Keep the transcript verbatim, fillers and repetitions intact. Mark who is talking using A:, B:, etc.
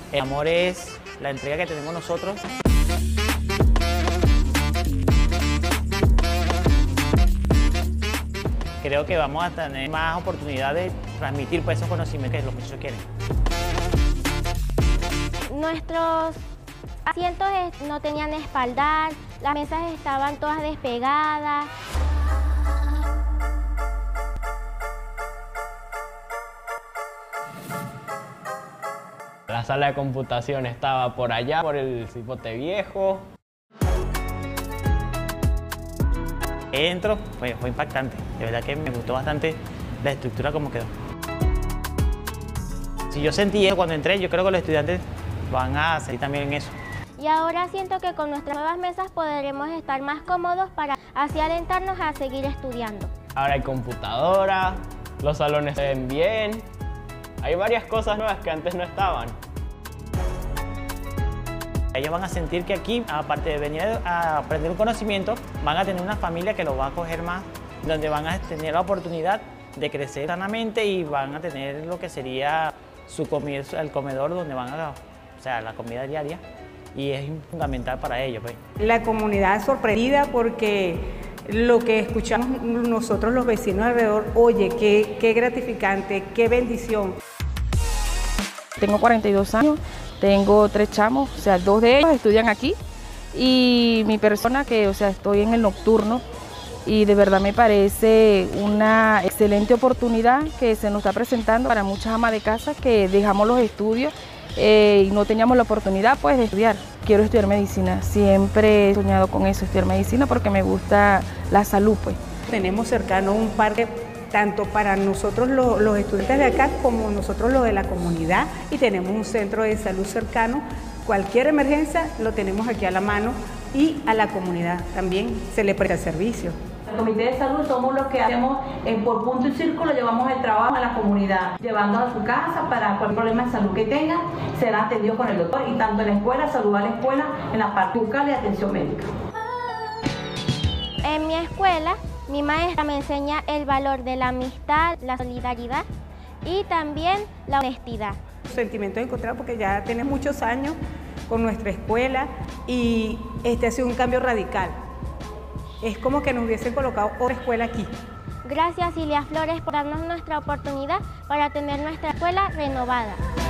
A: El amor es la entrega que tenemos nosotros. Creo que vamos a tener más oportunidad de transmitir pues, esos conocimientos que los muchachos quieren.
B: Nuestros asientos no tenían espaldar, las mesas estaban todas despegadas.
C: La sala de computación estaba por allá, por el cipote viejo.
A: Entro, fue, fue impactante. De verdad que me gustó bastante la estructura como quedó. Si yo sentí eso cuando entré, yo creo que los estudiantes van a sentir también eso.
B: Y ahora siento que con nuestras nuevas mesas podremos estar más cómodos para así alentarnos a seguir estudiando.
C: Ahora hay computadora, los salones se ven bien. Hay varias cosas nuevas que antes no estaban.
A: Ellos van a sentir que aquí, aparte de venir a aprender un conocimiento, van a tener una familia que los va a acoger más, donde van a tener la oportunidad de crecer sanamente y van a tener lo que sería su comida, el comedor donde van a, o sea, la comida diaria, y es fundamental para ellos. Pues.
D: La comunidad es sorprendida porque lo que escuchamos nosotros los vecinos alrededor, oye, qué, qué gratificante, qué bendición.
E: Tengo cuarenta y dos años, tengo tres chamos, o sea, dos de ellos estudian aquí y mi persona que, o sea, estoy en el nocturno y de verdad me parece una excelente oportunidad que se nos está presentando para muchas amas de casa que dejamos los estudios eh, y no teníamos la oportunidad pues de estudiar. Quiero estudiar medicina, siempre he soñado con eso, estudiar medicina porque me gusta la salud pues.
D: Tenemos cercano un parque tanto para nosotros los, los estudiantes de acá como nosotros los de la comunidad y tenemos un centro de salud cercano. Cualquier emergencia lo tenemos aquí a la mano y a la comunidad también se le presta servicio.
F: El Comité de Salud somos los que hacemos eh, por punto y círculo, llevamos el trabajo a la comunidad, llevando a su casa para cualquier problema de salud que tengan, serán atendidos con el doctor y tanto en la escuela, salud a la escuela, en la parte bucal y atención médica.
B: En mi escuela, mi maestra me enseña el valor de la amistad, la solidaridad y también la honestidad.
D: Sentimientos encontrados porque ya tenemos muchos años con nuestra escuela y este ha sido un cambio radical. Es como que nos hubiesen colocado otra escuela aquí.
B: Gracias, Ilia Flores, por darnos nuestra oportunidad para tener nuestra escuela renovada.